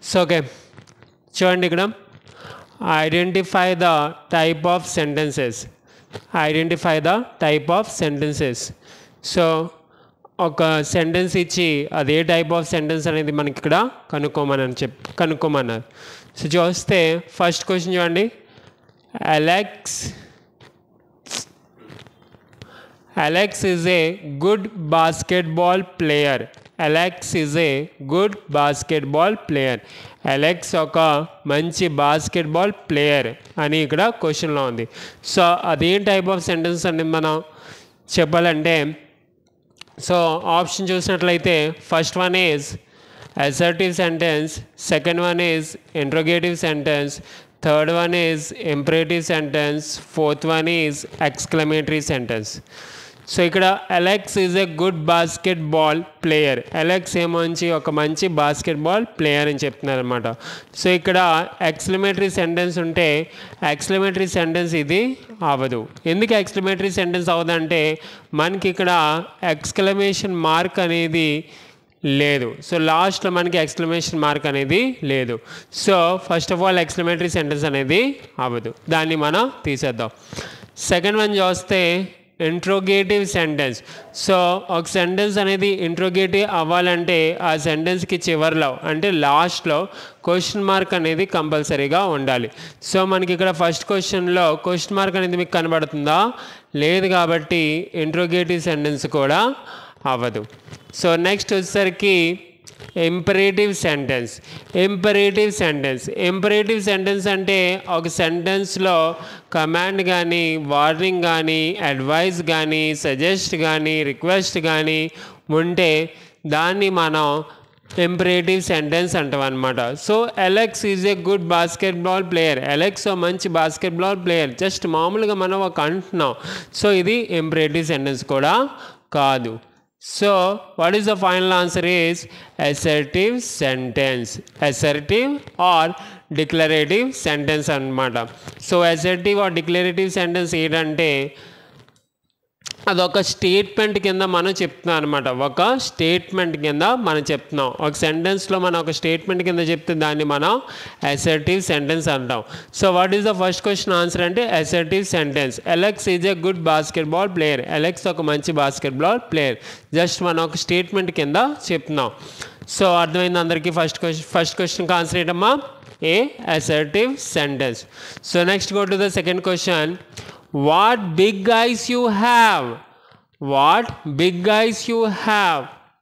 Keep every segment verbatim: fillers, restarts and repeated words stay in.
So okay చూడండి ఇక్కడ identify the type of sentences identify the type of sentences so ఒక sentence ఇచ్చి అదే టైప్ ఆఫ్ సెంటెన్స్ అనేది మనకి ఇక్కడ కనుక్కోమని చెప్ కనుక్కోమన్నారు. సో చూస్తే ఫస్ట్ క్వశ్చన్ చూడండి, Alex Alex is a good basketball player. Alex is a good basketball player. Alex ఒక మంచి బాస్కెట్బాల్ ప్లేయర్ అని ఇక్కడ క్వశ్చన్లో ఉంది. సో అదేం టైప్ ఆఫ్ సెంటెన్స్ అని మనం చెప్పాలంటే సో ఆప్షన్ చూసినట్లయితే first one is assertive sentence, second one is interrogative sentence, third one is imperative sentence, fourth one is exclamatory sentence. So ఇక్కడ Alex is a good basketball player. Alex ఏమొంచి ఒక మంచి basketball player అని చెప్తున్నారు అనమాట. So ఇక్కడ exclamatory sentence ఉంటే exclamatory sentence ఇది అవ్వదు. ఎందుకు ఎక్స్క్లమేటరీ సెంటెన్స్ అవ్వదంటే మనకి ఇక్కడ ఎక్స్క్లమేషన్ మార్క్ అనేది లేదు. సో లాస్ట్లో మనకి ఎక్స్క్లమేషన్ మార్క్ అనేది లేదు. So first of all exclamatory sentence అనేది అవ్వదు, దాన్ని మనం తీసేద్దాం. సెకండ్ వన్ చూస్తే ఇంట్రోగేటివ్ సెంటెన్స్. సో ఒక సెంటెన్స్ అనేది ఇంట్రోగేటివ్ అవ్వాలంటే ఆ సెంటెన్స్కి చివరిలో అంటే లాస్ట్లో క్వశ్చన్ మార్క్ అనేది కంపల్సరీగా ఉండాలి. సో మనకి ఇక్కడ ఫస్ట్ క్వశ్చన్లో క్వశ్చన్ మార్క్ అనేది మీకు కనబడుతుందా? లేదు, కాబట్టి ఇంట్రోగేటివ్ సెంటెన్స్ కూడా అవ్వదు. సో నెక్స్ట్ వచ్చేసరికి imperative sentence. Imperative sentence imperative sentence అంటే ఒక సెంటెన్స్లో కమాండ్ కానీ వార్నింగ్ కానీ అడ్వైస్ కానీ సజెస్ట్ కానీ రిక్వెస్ట్ కానీ ఉంటే దాన్ని మనం ఇంపరేటివ్ సెంటెన్స్ అంటాం అనమాట. So Alex is a good basketball player. Alex మంచి బాస్కెట్బాల్ ప్లేయర్ జస్ట్ మామూలుగా మనం ఒక అంటున్నాం. సో ఇది ఇంపరేటివ్ సెంటెన్స్ కూడా కాదు. So what is the final answer is assertive sentence. assertive or declarative sentence అన్నమాట. So assertive or declarative sentence ఏంటంటే అదొక స్టేట్మెంట్ కింద మనం చెప్తున్నాం అనమాట. ఒక స్టేట్మెంట్ కింద మనం చెప్తున్నాం. ఒక సెంటెన్స్లో మనం ఒక స్టేట్మెంట్ కింద చెప్తే దాన్ని మనం అసర్టివ్ సెంటెన్స్ అంటాం. So what is the first question answer అంటే assertive sentence. Alex is a good basketball player. Alex ఒక మంచి బాస్కెట్బాల్ ప్లేయర్ జస్ట్ మనం ఒక స్టేట్మెంట్ కింద చెప్తున్నాం. సో అర్థమైంది అందరికీ? ఫస్ట్ క్వశ్చన్ ఫస్ట్ క్వశ్చన్కి ఆన్సర్ ఏంటమ్మా? A assertive sentence. So next go to the second question. What big eyes you have? What big eyes you have?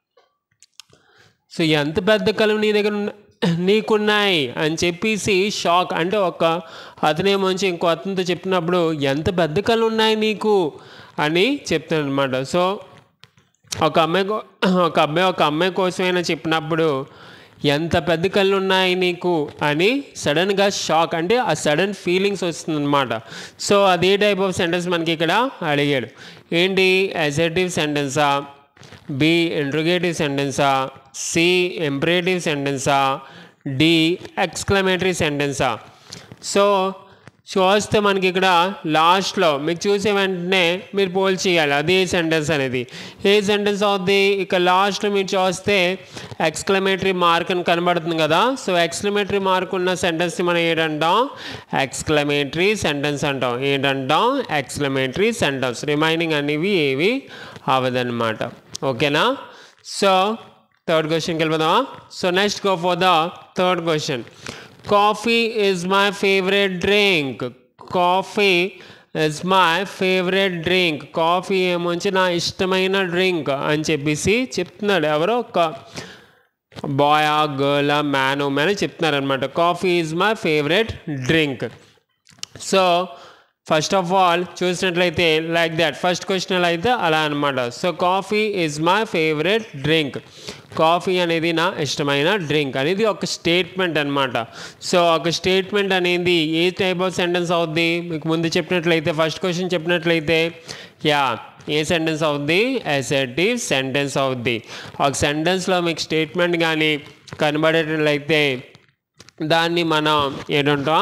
So ఎంత పెద్ద కళ్ళు నీ దగ్గర నీకున్నాయి అని చెప్పేసి షాక్ అంటే ఒక అతనేమోంచి ఇంకో అతనితో చెప్పినప్పుడు ఎంత పెద్ద కళ్ళు ఉన్నాయి నీకు అని చెప్తాను అనమాట. సో ఒక అమ్మాయి ఒక అబ్బాయి ఒక అమ్మాయి కోసమైనా చెప్పినప్పుడు ఎంత పెద్ద కళ్ళు ఉన్నాయి నీకు అని సడన్గా షాక్ అంటే ఆ సడన్ ఫీలింగ్స్ వస్తుందన్నమాట. సో అదే టైప్ ఆఫ్ సెంటెన్స్ మనకి ఇక్కడ అడిగాడు. ఏంటి? అసర్టివ్ సెంటెన్సా, బి ఇంట్రోగేటివ్ సెంటెన్సా, సి ఇంపరేటివ్ సెంటెన్సా, డి ఎక్స్క్లమేటరీ సెంటెన్సా. సో చూస్తే మనకి ఇక్కడ లాస్ట్లో మీకు చూసే వెంటనే మీరు పోల్ చేయాలి అదే సెంటెన్స్ అనేది ఏ సెంటెన్స్ అవుద్ది. ఇక లాస్ట్లో మీరు చూస్తే ఎక్స్క్లమేటరీ మార్క్ అని కనబడుతుంది కదా. సో ఎక్స్క్లమేటరీ మార్క్ ఉన్న సెంటెన్స్ని మనం ఏంటంటాం? ఎక్స్క్లమేటరీ సెంటెన్స్ అంటాం. ఏంటంటాం? Exclamatory sentence. రిమైనింగ్ అనేవి ఏవి అవదన్నమాట. ఓకేనా? సో థర్డ్ క్వశ్చన్కి వెళ్ళిపోదామా? So next go for the third question. Coffee is my favorite drink. Coffee is my favorite drink. Coffee ఏమొచ్చి నా ఇష్టమైన డ్రింక్ అని చెప్పేసి చెప్తున్నాడు. ఎవరో ఒక బాయ్ గర్ల్ మ్యాన్ ఉమెన్ అని చెప్తున్నారు అనమాట. Coffee is my favourite drink. So first of all చూసినట్లయితే లైక్ దట్ ఫస్ట్ క్వశ్చన్ అయితే అలా అనమాట. So coffee is my favourite drink. Coffee అనేది నా ఇష్టమైన డ్రింక్ అనేది ఒక స్టేట్మెంట్ అనమాట. సో ఒక స్టేట్మెంట్ అనేది ఏ టైప్ ఆఫ్ సెంటెన్స్ అవుద్ది? మీకు ముందు చెప్పినట్లయితే ఫస్ట్ క్వశ్చన్ చెప్పినట్లయితే యా ఏ సెంటెన్స్ అవుద్ది? అసర్టివ్ సెంటెన్స్ అవుద్ది. ఒక సెంటెన్స్లో మీకు స్టేట్మెంట్ కానీ కనబడేటట్లయితే దాన్ని మనం ఏంటంటాం?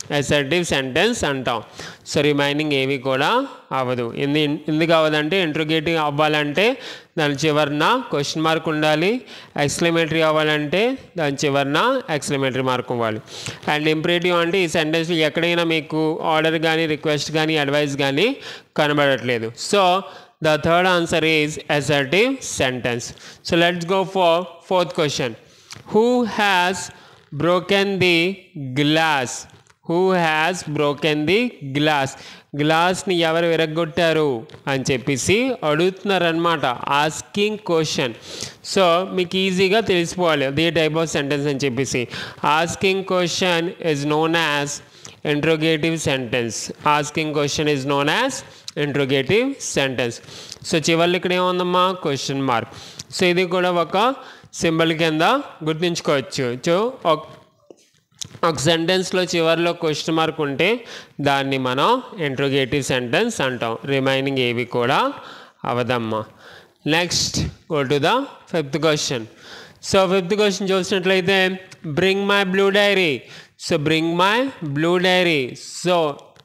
అసర్టివ్ సెంటెన్స్ అంటాం. సో రిమైనింగ్ ఏవి కూడా అవ్వదు. ఎందు ఎందుకు అవ్వదంటే ఇంట్రోగేటివ్ అవ్వాలంటే దాని చివరన క్వశ్చన్ మార్క్ ఉండాలి, ఎక్స్క్లమేటరీ అవ్వాలంటే దాని చివరన ఎక్స్క్లమేటరీ మార్క్ ఇవ్వాలి. అండ్ ఇంపరేటివ్ అంటే ఈ సెంటెన్స్ ఎక్కడైనా మీకు ఆర్డర్ కానీ రిక్వెస్ట్ కానీ అడ్వైస్ కానీ కనబడట్లేదు. So the third answer is assertive sentence. So let's go for fourth question. Who has broken the glass? Who has broken the glass? గ్లాస్ని ఎవరు విరగొట్టారు అని చెప్పేసి అడుగుతున్నారనమాట. Asking question. సో మీకు ఈజీగా తెలిసిపోవాలి అదే టైప్ ఆఫ్ సెంటెన్స్ అని చెప్పేసి. Asking question is known as interrogative sentence. Asking question is known as interrogative sentence. So చివరిలో ఇక్కడ ఏముందమ్మా క్వశ్చన్ మార్క్. సో ఇది కూడా ఒక సింబల్ కింద గుర్తుంచుకోవచ్చు. సో ఒక సెంటెన్స్లో చివరిలో క్వశ్చన్ మార్క్ ఉంటే దాన్ని మనం ఇంట్రోగేటివ్ సెంటెన్స్ అంటాం. రిమైనింగ్ ఏవి కూడా అవదమ్మా. Next go to the fifth question. So fifth question చూసినట్లయితే bring my blue diary. So bring my blue diary. So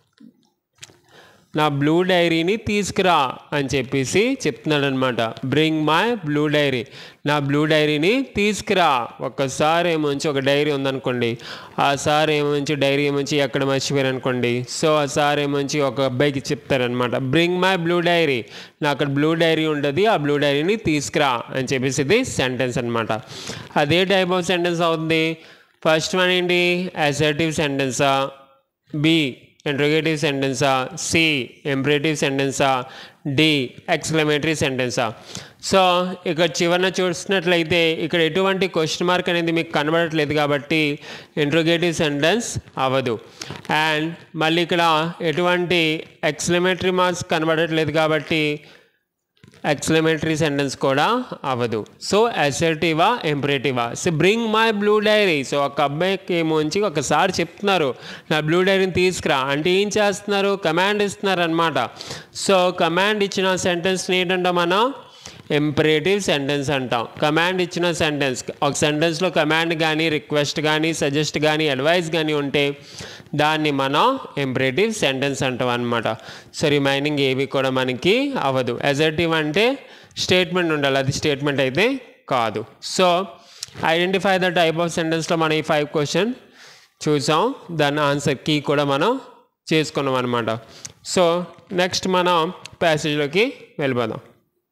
నా బ్లూ డైరీని తీసుకురా అని చెప్పేసి చెప్తున్నాడు అనమాట. Bring my blue diary. నా బ్లూ డైరీని తీసుకురా. ఒక్కసారి ఏమొంచి ఒక డైరీ ఉందనుకోండి, ఆ సార్ ఏమొంచి డైరీ ఏమొంచి ఎక్కడ మర్చిపోయారు అనుకోండి. సో ఆ సార్ ఏమొంచి ఒక అబ్బాయికి చెప్తారనమాట, బ్రింగ్ మై బ్లూ డైరీ. నా అక్కడ బ్లూ డైరీ ఉంటుంది, ఆ బ్లూ డైరీని తీసుకురా అని చెప్పేసి ఇది సెంటెన్స్ అనమాట. అదే టైప్ ఆఫ్ సెంటెన్స్ అవుతుంది. ఫస్ట్ వన్ ఏంటి అసర్టివ్ సెంటెన్సా, బి ఇంట్రోగేటివ్ సెంటెన్సా, సి ఇంపరేటివ్ సెంటెన్సా, డి ఎక్స్క్లమేటరీ సెంటెన్సా. సో ఇక్కడ చివరన చూసినట్లయితే ఇక్కడ ఎటువంటి క్వశ్చన్ మార్క్ అనేది మీకు కనబడట్లేదు కాబట్టి ఇంట్రోగేటివ్ సెంటెన్స్ అవ్వదు. అండ్ మళ్ళీ ఇక్కడ ఎటువంటి ఎక్స్క్లమేటరీ మార్క్స్ కనబడట్లేదు కాబట్టి ఎక్స్క్లమేటరీ సెంటెన్స్ కూడా అవ్వదు. సో అసర్టివా ఇంపరేటివా. So bring my blue diary. So ఒక అబ్బాయికి ఏమోంచి ఒకసారి చెప్తున్నారు నా బ్లూ డైరీని తీసుకురా అంటే ఏం చేస్తున్నారు, కమాండ్ ఇస్తున్నారు అనమాట. సో కమాండ్ ఇచ్చిన సెంటెన్స్ని ఏంటంటే మనం ఇంపరేటివ్ సెంటెన్స్ అంటాం. కమాండ్ ఇచ్చిన సెంటెన్స్, ఒక సెంటెన్స్లో కమాండ్ కానీ రిక్వెస్ట్ కానీ సజెస్ట్ కానీ అడ్వైస్ కానీ ఉంటే దాన్ని మనం ఇంపరేటివ్ సెంటెన్స్ అంటాం అనమాట. సో రిమైనింగ్ ఏవి కూడా మనకి అవ్వదు. అసర్టివ్ అంటే స్టేట్మెంట్ ఉండాలి, అది స్టేట్మెంట్ అయితే కాదు. So identify the type of సెంటెన్స్లో మనం ఈ ఫైవ్ క్వశ్చన్ చూసాం, దాని ఆన్సర్ కీ కూడా మనం చేసుకున్నాం అనమాట. సో నెక్స్ట్ మనం ప్యాసేజ్లోకి వెళ్ళిపోదాం.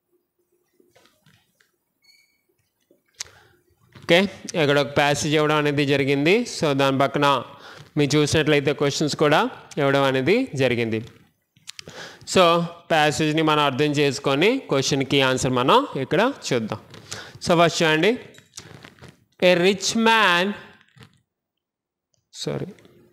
ఓకే, ఇక్కడ ఒక ప్యాసేజ్ ఇవ్వడం అనేది జరిగింది. సో దాని పక్కన మీరు చూసినట్లయితే క్వశ్చన్స్ కూడా ఇవ్వడం అనేది జరిగింది. సో ప్యాసేజ్ని మనం అర్థం చేసుకొని క్వశ్చన్కి ఆన్సర్ మనం ఇక్కడ చూద్దాం. సో ఫస్ట్ చూడండి, a rich man sorry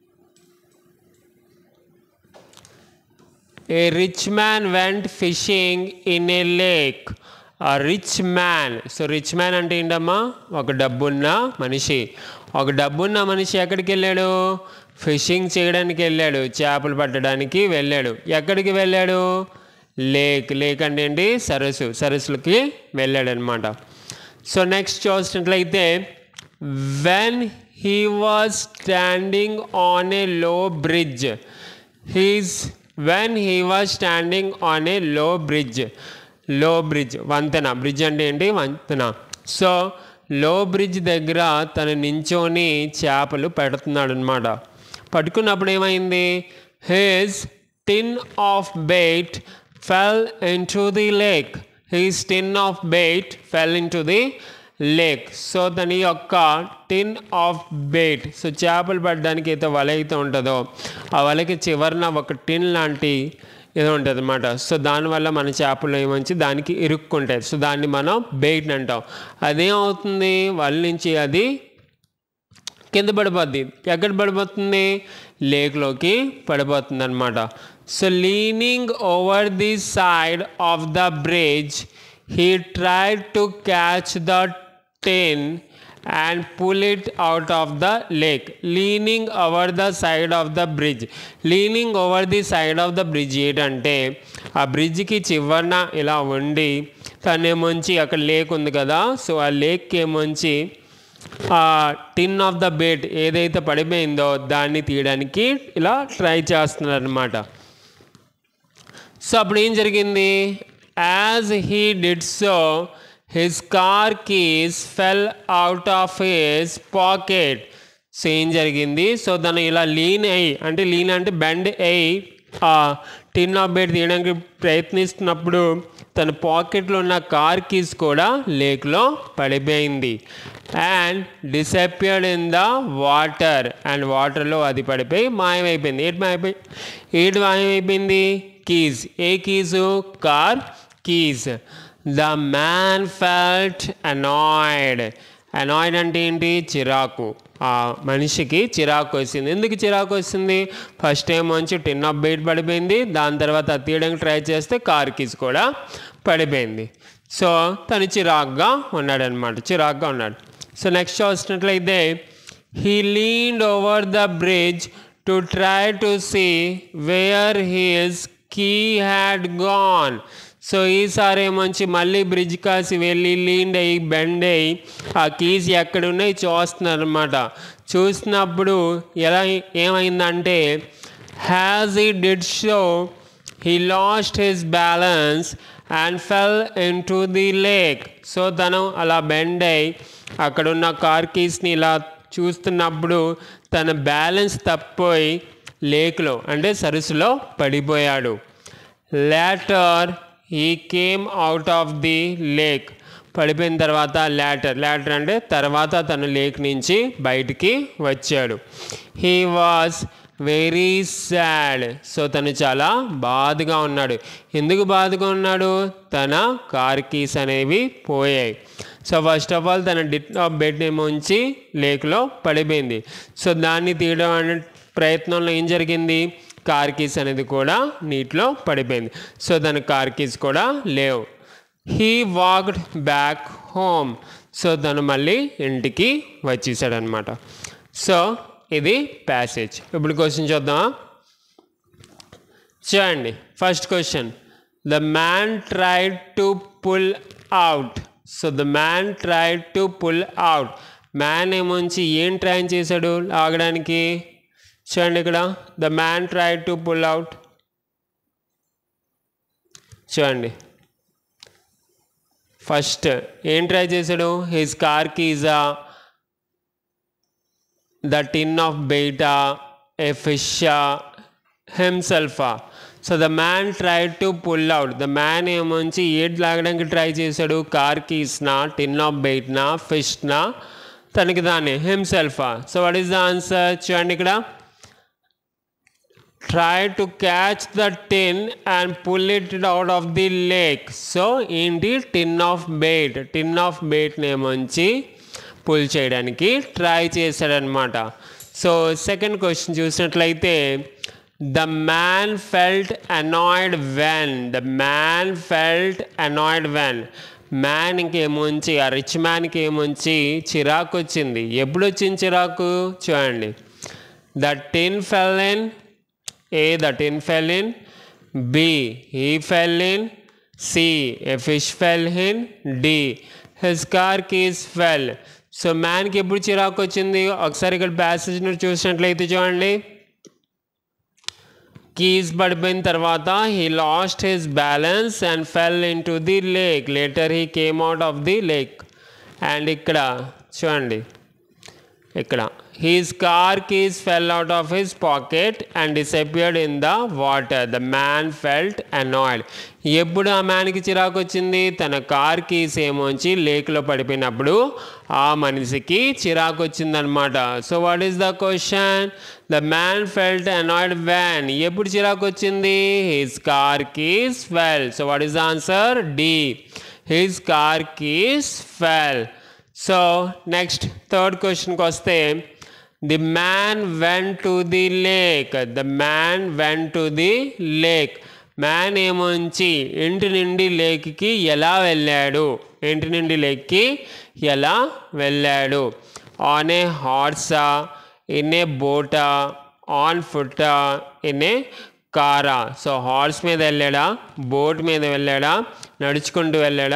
a rich man went fishing in a lake. ఆ rich man. So rich man అంటే ఏంటమ్మా, ఒక డబ్బున్న మనిషి. ఒక డబ్బున్న మనిషి ఎక్కడికి వెళ్ళాడు, ఫిషింగ్ చేయడానికి వెళ్ళాడు, చేపలు పట్టడానికి వెళ్ళాడు. ఎక్కడికి వెళ్ళాడు, లేక్. లేక్ అంటే ఏంటి, సరస్సు. సరస్సులకి వెళ్ళాడు అనమాట. సో నెక్స్ట్ చూసినట్లయితే when he was standing on a low bridge. He's when he was standing on a low bridge. లో బ్రిడ్జ్ వంతెన. బ్రిడ్జ్ అంటే ఏంటి, వంతెన. సో లో బ్రిడ్జ్ దగ్గర తను నించోని చేపలు పెడుతున్నాడు అనమాట. పట్టుకున్నప్పుడు ఏమైంది, his tin of bait fell into the lake. His tin of bait fell into the lake. So దాని యొక్క టిన్ ఆఫ్ బెయిట్, సో చేపలు పట్టడానికి అయితే వల అయితే ఉంటుందో ఆ వలకి చివరన ఒక టిన్ లాంటి ఏదో ఉంటుంది అనమాట. సో దానివల్ల మన చేపలు ఏమంచి దానికి ఇరుక్కుంటాయి. సో దాన్ని మనం బెయిట్ అంటాం. అదేమవుతుంది, వాళ్ళ నుంచి అది కింద పడిపోద్ది. ఎక్కడ పడిపోతుంది, లేక్లోకి పడిపోతుంది అనమాట. So leaning over the side of the bridge he tried to catch the tin and pull it out of the lake. Leaning over the side of the bridge. Leaning over the side of the bridge ఏంటంటే ఆ బ్రిడ్జ్కి చివరన ఇలా ఉండి తనేమొంచి అక్కడ lake ఉంది కదా, so ఆ lake ఏమొంచి టిన్ ఆఫ్ ద బెడ్ ఏదైతే పడిపోయిందో దాన్ని తీయడానికి ఇలా ట్రై చేస్తున్నారు అనమాట. సో అప్పుడు ఏం జరిగింది, as he did so his car keys fell out of his pocket. So ఏం జరిగింది, సో తను ఇలా లీన్ అయ్యి, అంటే లీన్ అంటే బెండ్ అయ్యి టిన్ ఆఫ్ బెడ్ తీయడానికి ప్రయత్నిస్తున్నప్పుడు తన పాకెట్లో ఉన్న కార్ కీస్ కూడా లేక్లో పడిపోయింది. And disappeared in the water, and వాటర్లో అది పడిపోయి మాయమైపోయింది. ఏటి మాయమైపోయి ఏటి మాయమైపోయింది కీస్. ఏ keys, car keys. The man felt annoyed. Annoyed అంటే ఏంటి, చిరాకు. ఆ మనిషికి చిరాకు వచ్చింది. ఎందుకు చిరాకు వచ్చింది, ఫస్ట్ టైం మంచి టిన్ ఆఫ్ బెడ్ పడిపోయింది, దాని తర్వాత అది తీయడానికి ట్రై చేస్తే కార్ కీస్ కూడా పడిపోయింది. సో తను చిరాకుగా ఉన్నాడనమాట, చిరాకుగా ఉన్నాడు. సో నెక్స్ట్ చూసినట్లయితే he leaned over the bridge to try to see where his key had gone. So ఈసారి ఏమొచ్చి మళ్ళీ బ్రిడ్జ్ కాసి వెళ్ళి లీండ్ అయ్యి బెండ్ అయ్యి ఆ కీస్ ఎక్కడున్నాయి చూస్తున్నారు అనమాట. చూసినప్పుడు ఎలా ఏమైందంటే as he did so he lost his balance and fell into the lake. So తను అలా బెండ్ అయ్యి అక్కడున్న కార్ కీస్ని ఇలా చూస్తున్నప్పుడు తన బ్యాలెన్స్ తప్పిపోయి లేక్లో అంటే సరస్సులో పడిపోయాడు. Later he came out of the lake. పడిపోయిన తర్వాత లేటర్ లేటర్ అంటే తర్వాత తను లేక్ నుంచి బయటికి వచ్చాడు. He was very sad. So తను చాలా బాధగా ఉన్నాడు. ఎందుకు బాధగా ఉన్నాడు, తన కార్ కీస్ అనేవి పోయాయి. సో ఫస్ట్ ఆఫ్ ఆల్ తన డిట్ ఆఫ్ బెడ్ ఏమొంచి లేక్లో పడిపోయింది. సో దాన్ని తీయడం అనే ప్రయత్నంలో ఏం జరిగింది, కార్ కీస్ అనేది కూడా నీటిలో పడిపోయింది. సో తన కార్ కీస్ కూడా లేవు. He walked back home. So తను మళ్ళీ ఇంటికి వచ్చేసాడు అనమాట. సో ఇది ప్యాసేజ్. ఇప్పుడు క్వశ్చన్ చూద్దామా, చూడండి. First question, the man tried to pull out. So the man tried to pull out. Man ఏమొంచి ఏం ట్రై చేశాడు ఆగడానికి, చూడండి ఇక్కడ the man tried to pull out. చూడండి ఫస్ట్ ఏం ట్రై చేశాడు, హిస్ కార్ కీజా, ద టిన్ ఆఫ్ బెయిటా, ఏ ఫిషా, హిమ్సెల్ఫా. So the man tried to pull out. The man ఏమొంచి ఏది లాగడానికి ట్రై చేశాడు, కార్ కీస్నా, టిన్ ఆఫ్ బెయిట్నా, ఫిష్నా, తనకి దాన్ని హిమ్సెల్ఫా. So what is the answer, చూడండి ఇక్కడ try to catch the tin and pull it out of the lake. So ఏంటి, tin of bait. Tin of bait నేమొంచి పుల్ చేయడానికి ట్రై చేశాడనమాట. సో సెకండ్ క్వశ్చన్ చూసినట్లయితే the man felt annoyed when. The man felt annoyed when. Man ఇంకేమొంచి ఆ rich మ్యాన్కి ఏమొంచి చిరాకు వచ్చింది. ఎప్పుడు వచ్చింది చిరాకు, చూడండి. The tin fell in. A, the tin fell in. B, he fell in. C, a fish fell in. D, his car keys fell. So మ్యాన్కి ఎప్పుడు చిరాకు వచ్చింది, ఒకసారి ఇక్కడ ప్యాసేజ్ని చూసినట్లయితే చూడండి. కీస్ పడిపోయిన తర్వాత he lost his balance and fell into the lake. Later he came out of the lake. And ఇక్కడ చూడండి, ఇక్కడ his car keys fell out of his pocket and disappeared in the water. The man felt annoyed. ఎప్పుడు ఆ మ్యాన్కి చిరాకు వచ్చింది, తన car keys ఏమొంచి లేక్లో పడిపోయినప్పుడు ఆ మనిషికి చిరాకు వచ్చిందనమాట. So what is the question, the man felt annoyed when. ఎప్పుడు చిరాకు వచ్చింది, his car keys fell. So what is the answer, D, his car keys fell. So next third క్వశ్చన్కి వస్తే the man went to the lake. The man went to the lake. Man ఏమొంచి ఇంటి నుండి లేక్కి ఎలా వెళ్ళాడు, ఇంటి నుండి లేక్కి ఎలా వెళ్ళాడు. ఆన్ ఏ హార్సా, ఇన్ ఏ బోటా, ఆన్ ఫుటా, ఇన్ ఏ కారా. సో హార్స్ మీద వెళ్ళాడా, బోట్ మీద వెళ్ళాడా, నడుచుకుంటూ వెళ్ళాడా,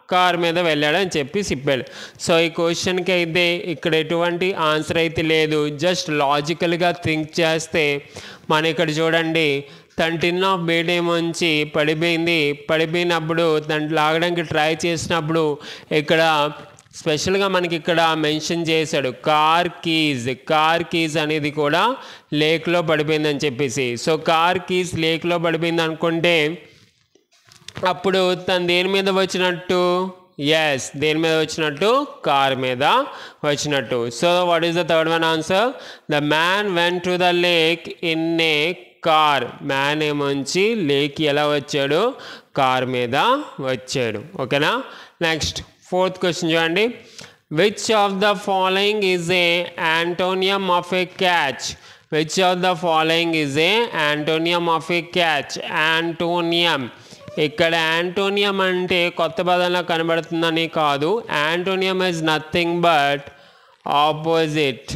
కార్ మీద వెళ్ళాడు అని చెప్పి చెప్పాడు. సో ఈ క్వశ్చన్కి అయితే ఇక్కడ ఎటువంటి ఆన్సర్ అయితే లేదు. జస్ట్ లాజికల్గా థింక్ చేస్తే మన ఇక్కడ చూడండి, తన టిన్ ఆఫ్ బీట్ ఏమొంచి పడిపోయింది. పడిపోయినప్పుడు తను లాగడానికి ట్రై చేసినప్పుడు ఇక్కడ స్పెషల్గా మనకి ఇక్కడ మెన్షన్ చేశాడు కార్ కీజ్. కార్ కీజ్ అనేది కూడా లేక్లో పడిపోయిందని చెప్పేసి. సో కార్ కీజ్ లేక్లో పడిపోయింది అనుకుంటే అప్పుడు తను దేని మీద వచ్చినట్టు? ఎస్, దేని మీద వచ్చినట్టు? కార్ మీద వచ్చినట్టు. So what is the third one answer? The man went to the lake in a car. Man ఏమొంచి లేక్ ఎలా వచ్చాడు? కార్ మీద వచ్చాడు. ఓకేనా. నెక్స్ట్ ఫోర్త్ క్వశ్చన్ చూడండి. Which of the following is a antonym of a catch? Which of the following is a antonym of a catch? Antonym, ఇక్కడ antonym అంటే కొత్త పదంలో కనబడుతుందని కాదు. Antonym is nothing but opposite.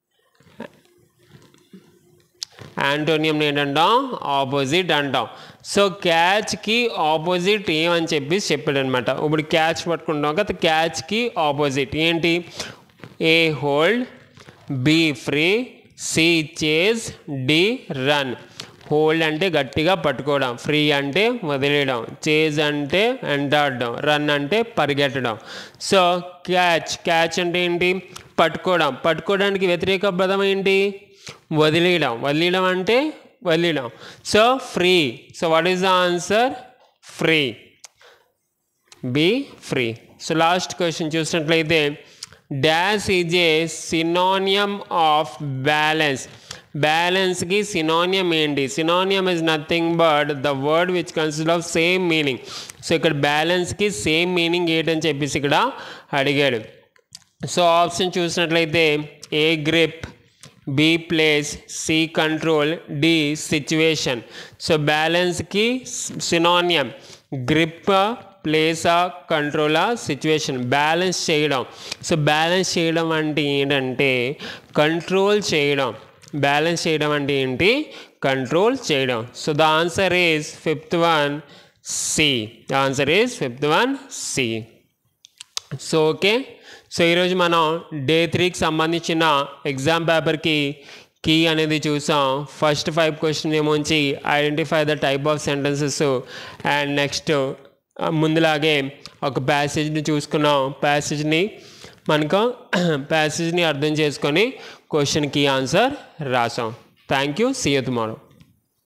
Antonym ఏంటంటాం? Opposite అంటాం. So క్యాచ్కి ఆపోజిట్ ఏమని చెప్పి చెప్పాడు అనమాట. ఇప్పుడు క్యాచ్ పట్టుకుంటాం కదా, క్యాచ్కి ఆపోజిట్ ఏంటి? A hold, B free, C chase, D run. Hold అంటే గట్టిగా పట్టుకోవడం, ఫ్రీ అంటే వదిలేయడం, చేజ్ అంటే వెంటాడడం, రన్ అంటే పరిగెట్టడం. సో క్యాచ్, క్యాచ్ అంటే ఏంటి? పట్టుకోవడం. పట్టుకోవడానికి వ్యతిరేక పదం ఏంటి? వదిలేయడం. వదిలేయడం అంటే వదిలేయడం. So free. So what is the answer? Free. B free. So last question చూసినట్లయితే dash is a synonym of balance. బ్యాలెన్స్కి సినోనియం ఏంటి? Synonym is nothing but the word which consist of same meaning. So ఇక్కడ బ్యాలెన్స్కి same meaning ఏంటని చెప్పేసి ఇక్కడ అడిగాడు. So option చూసినట్లయితే A grip, B place, C control, D situation. So బ్యాలెన్స్కి సినోనియం గ్రిప్, ప్లేసా, కంట్రోలా, సిచ్యువేషన్. బ్యాలెన్స్ చేయడం. సో బ్యాలెన్స్ చేయడం అంటే ఏంటంటే కంట్రోల్ చేయడం. బ్యాలెన్స్ చేయడం అంటే ఏంటి? కంట్రోల్ చేయడం. So the answer is fifth one C. The answer is fifth one C. So okay. So ఈరోజు మనం డే త్రీకి సంబంధించిన ఎగ్జామ్ పేపర్కి కీ అనేది చూసాం. ఫస్ట్ ఫైవ్ క్వశ్చన్ ఏమొంచి identify the type of sentences and next ముందులాగే ఒక ప్యాసేజ్ని చూసుకున్నాం. ప్యాసేజ్ని మనకు ప్యాసేజ్ని అర్థం చేసుకొని క్వశ్చన్కి ఆన్సర్ రాసాం. Thank you. See you tomorrow.